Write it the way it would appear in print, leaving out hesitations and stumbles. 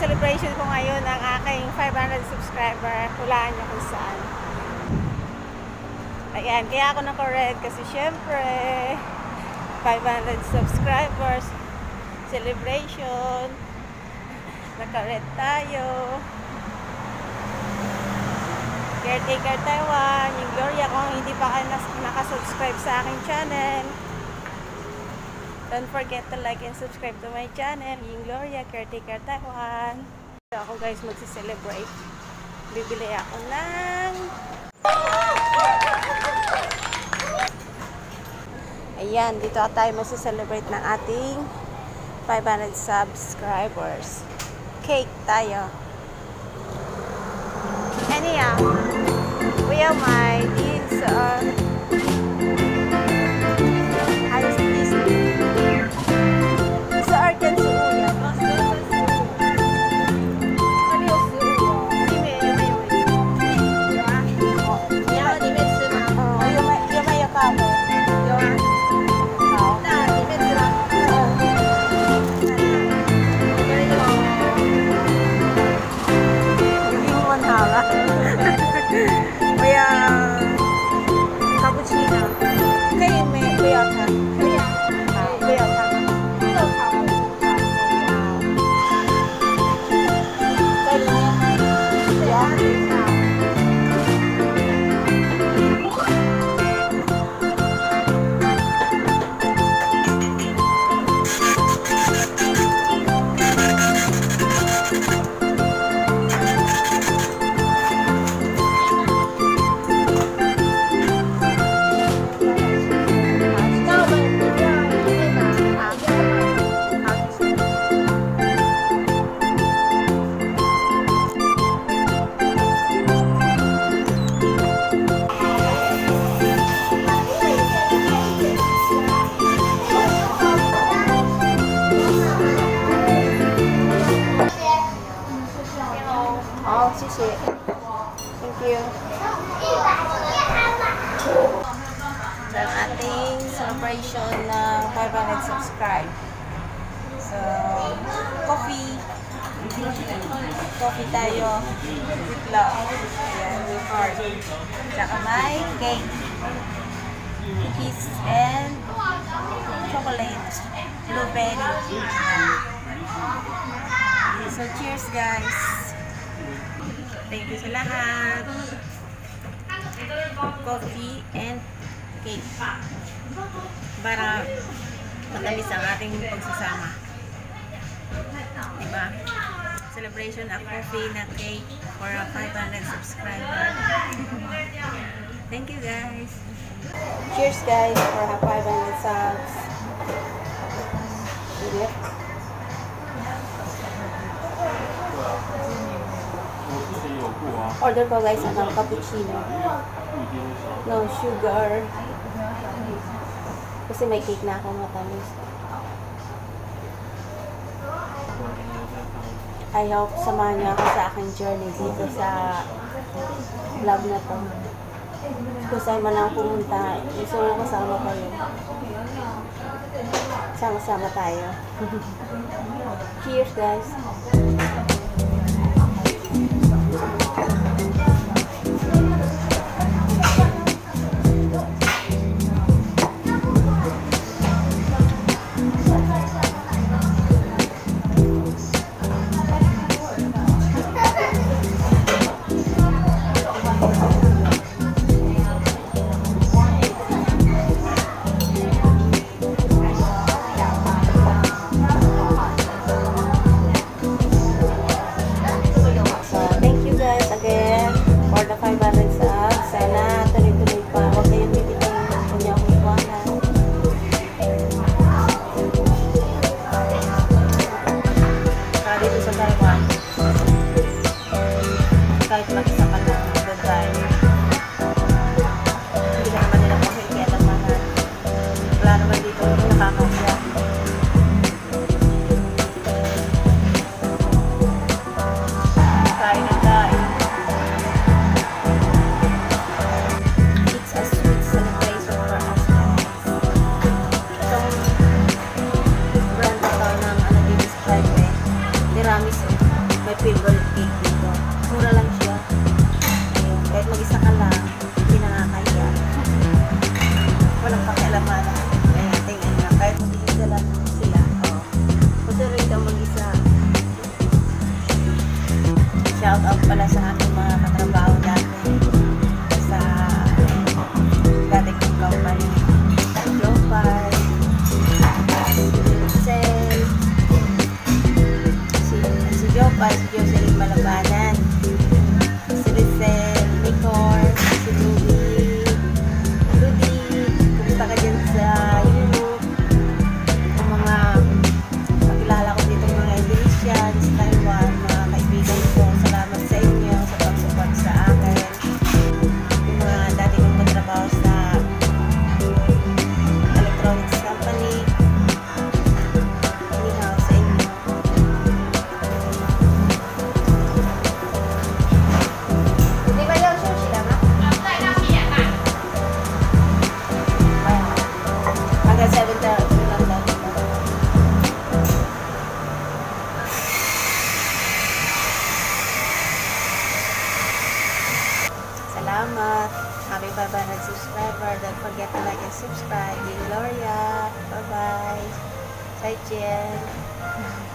celebration ko ngayon ang aking 500 subscriber. Hulaan niyo kung saan. Ayan, kaya ako naka-red kasi syempre 500 subscribers celebration. Naka-red tayo. Caretaker Taiwan, yung Gloria, kung hindi pa kayo nakasubscribe sa aking channel, don't forget to like and subscribe to my channel, yung Gloria, Caretaker Taiwan. So ako guys magsi-celebrate. Bibili ako ng ayan, dito tayo magsi-celebrate ng ating 500 subscribers. Cake tayo. Anyhow, we have my deeds ayos this sa Arkansas. Thank you. Sa ating celebration ng 500 subscribe. So, coffee tayo with love. Ayan, with heart. Tsaka may cake, cookies, and chocolate, blueberry. So, cheers guys. Thank you sa lahat. Coffee and cake. Para matamis ang ating pagsasama. Diba? Celebration of coffee na cake for a 500 subscriber. Thank you guys. Cheers guys for a 500 subs. Order ko guys ng cappuccino. No sugar. Kasi may cake na ako matamis. I hope samahan niyo ako sa aking journey dito sa vlog na to. Kung saan man ako pumunta, gusto ko kasama kayo. Sama-sama tayo. Cheers guys! Kahit mag-isa ka lang doon tayo. Hindi ka naman nila makikita naman. Wala naman dito nakakasya. Kain ng kain. It's a sweet celebration for us guys. Itong brand ito ng ano din describe tiramisu. pala sa aking mga katrabaho dati sa dati kong company. Jopay, Sel, si Jopay, si Jocelyn Malabanan, si Rizel, Nicor, si Rudy, kumusta ka dyan sa Europe, ang mga kakilala ko dito, mga Indonesian, sa Taiwan, mga kaibigan ko, salamat sa inyo sa pag-support sa akin, yung mga dati kong matrabaho sa electronics company, inihaw sa inyo. Hanggang 7:30 lang dati. Salamat. Happy 500 subscriber. Don't forget to like and subscribe. Gloria. Bye-bye. 再见。